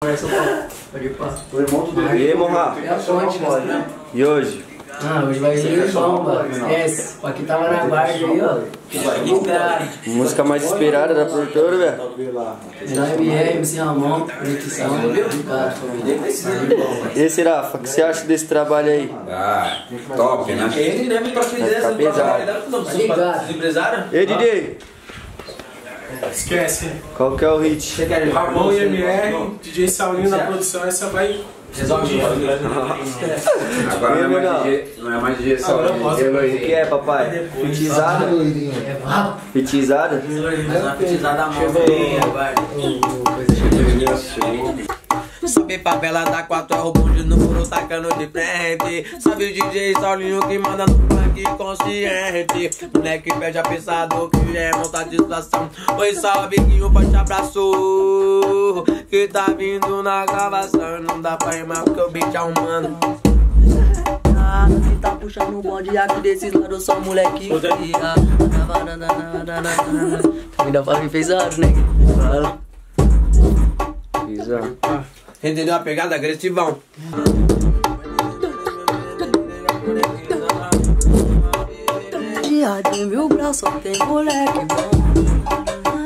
E aí, Morra? E hoje? Hoje vai ser bomba. Esquece. O aqui tava na guarda aí, ó. Música mais esperada da produtora, velho. MR, MC Ramon, Conexão. E aí, Serafa, o que você acha desse trabalho aí? Top, né? Ele deve pra fazer essa Ligado. E aí, DJ? Esquece. Qual que é o hit? Ramon e MR, DJ Saulinho na produção, essa vai... Resolve. Agora não é mais DJ Saulinho. O que é, papai? Fitizada? Fitizada? Fitizada a mão. Sobe favela da 4 é o bonde no muro tacando de frente. Sabe o DJ Saulinho que manda no funk consciente. Moleque pede a pensado que é monta de situação. Oi, salve Guinho, forte abraço. Que tá vindo na gravação. Não dá pra rimar porque o beat é humano. Que tá puxando o bonde aqui desses lados, só moleque. Ainda fala que fez aro, né? Visão. Entendeu a pegada? Agressivão. Dia de 1000 graus, só tem moleque bom.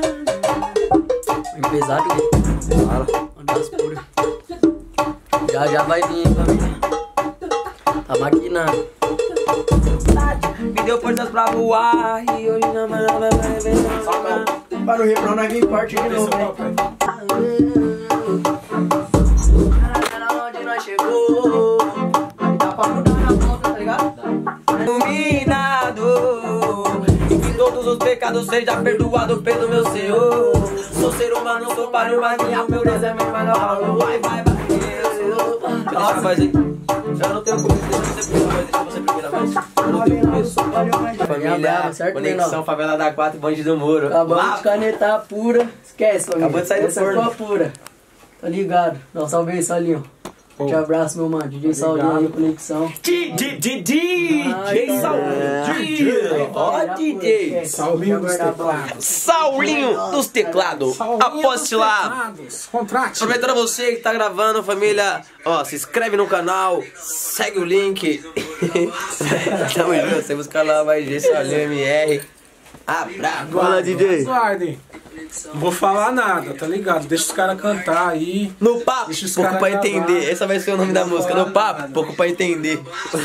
Bem pesado, né? Fala. Andas pura. Já vai vir, família. Tá maquinando. Me deu forças pra voar e hoje não vai ver. Para o refrão, nós vem forte de novo, né? Onde nós chegou, dá pra mudar na ponta, tá ligado? Iluminado, e que todos os pecados sejam perdoados pelo meu Senhor. Sou ser humano, sou palho, mas meu Deus é meu maior valor. Vai. Faz aí. Eu não tenho comida, deixa você primeira vez. Eu não tenho começo. Família, Conexão Favela da 4, Bonde do Muro. Acabamos de canetar pura. Esquece, família. Acabou de sair do forno. Essa pura. Tá ligado? Dá um salve aí, Saulinho. Te abraço, meu mano. DJ Saulinho aí, Conexão. DJ Saulinho. Ó, DJ. Saulinho dos teclados. Saulinho dos teclados. Aposte lá. Contrate. Aproveitando você que tá gravando, família. Ó, se inscreve no canal. Segue o link. Tamo junto. Você busca lá, vai DJ Saulinho MR. Abraço. Fala, DJ. Aguardem. Não vou falar nada, tá ligado? Deixa os caras cantar aí. No papo, pouco pra entender. Essa vai ser o nome da música. No papo, pouco pra entender.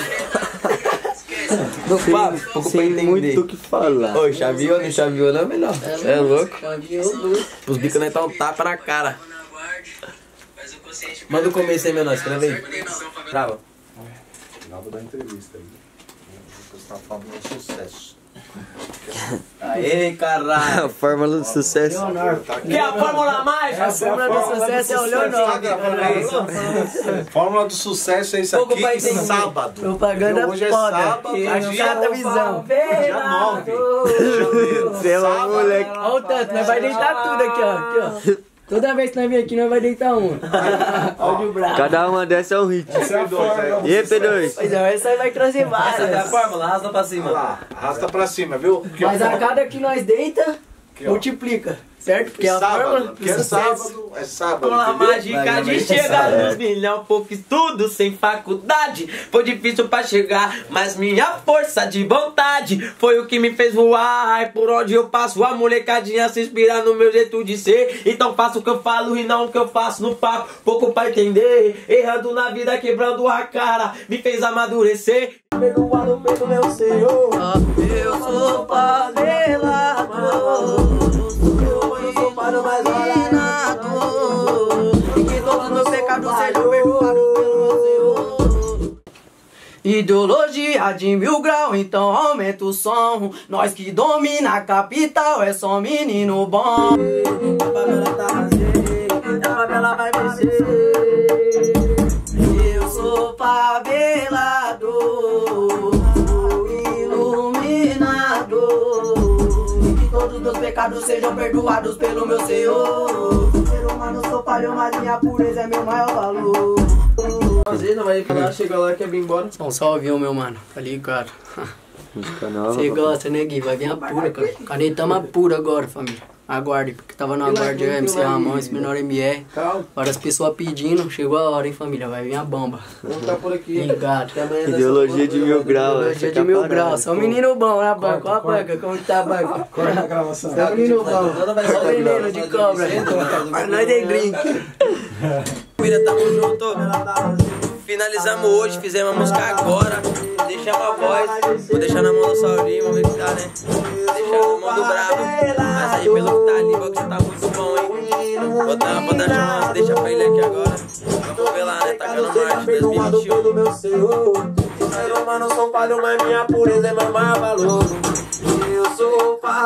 No papo, pouco pra entender. Muito o que falar. Oi, chaveou, não chaveou não, melhor. É louco. Chaveou. Os bicos não estão tapa na cara. Manda o começo aí, menor. Escreve aí. Trava. Final da entrevista aí. Você tá falando do sucesso. Aê, caralho. A fórmula do sucesso. Que é a fórmula mágica? A fórmula do sucesso é o Leonardo. Fórmula do sucesso é isso aqui. Sábado. Propaganda hoje é foda. sábado. Cada visão. Dia 9 de janeiro. Você é um moleque. Olha o tanto, nós vai deitar tudo aqui, ó. Toda vez que nós vem aqui, nós vai deitar uma. Olha o braço. Cada uma dessas é um hit. E aí, P2? Pois é, essa aí vai trazer Essa é a várias. fórmula, arrasta pra cima. Lá, arrasta pra cima, viu? Mas a cada que nós deita, multiplica. Certo? Porque a fórmula sábado, do porque é sucesso. sábado, é sábado. Com a entendeu? mágica de chegar nos milhão, pouco estudo, sem faculdade. Foi difícil pra chegar, mas minha força de vontade foi o que me fez voar. E por onde eu passo, a molecadinha se inspira no meu jeito de ser. Então faço o que eu falo e não o que eu faço no papo, pouco pra entender. Errando na vida, quebrando a cara, me fez amadurecer. Perdoado pelo meu Senhor. Eu sou favelado. Para mais iluminado, e que todos meus pecados sejam perdoados pelo Senhor. Ideologia de 1000 graus, então aumenta o som. Nós que domina a capital é só menino bom. A favela tá nascer, a favela vai vencer. Eu sou favelado, iluminado, e que todos meus pecados sejam perdoados pelo meu Senhor. Ser humano, sou falho, mas minha pureza é meu maior valor. Não vai falar, chega lá, quer vir embora. Um salve, meu mano. Tá ligado? Música nova. Você gosta, né, Gui? Vai vir a pura, cara. Canetama pura agora, família. Aguarde, porque tava no aguarde MC Ramon, esse menor MR. Várias pessoas pedindo, chegou a hora, hein, família? Vai vir a bomba. Vamos ficar por aqui. Ligado. Ideologia de 1000 graus. Ideologia de 1000 graus. Só um menino bom, né, banco? Olha a banca, como tá a banca. Corta a gravação. Só um menino bom. Só um menino de cobra. Mas nós é drink. Família, tamo junto. Finalizamos hoje, fizemos a música agora. Deixamos a voz. Vou deixar na mão do Saulinho, vamos ver que tá, né? Deixar na mão do Brabo. Mas aí, pelo que tá ali, o que tá muito bom, hein? Vou dar chance, deixa pra ele aqui agora. Vamos ver lá, né? Tacando marcha 2021. Ser humano sou falho, mas minha pureza é meu maior valor. Eu sou